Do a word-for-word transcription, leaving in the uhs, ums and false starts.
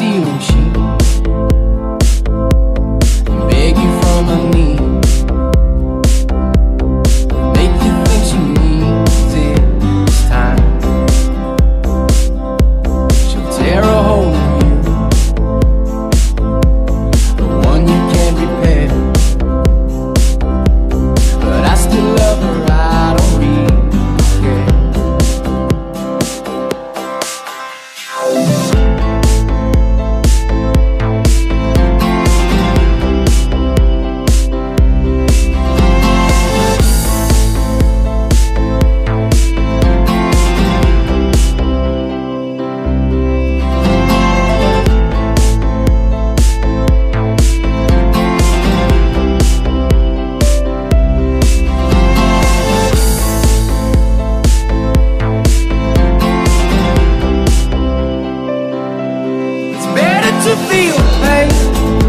stealing sheep and beg you from her knee, make you think she needs it this time. She'll tear a hole in you, the one you can't repair. But I still love her, I don't really care. To feel pain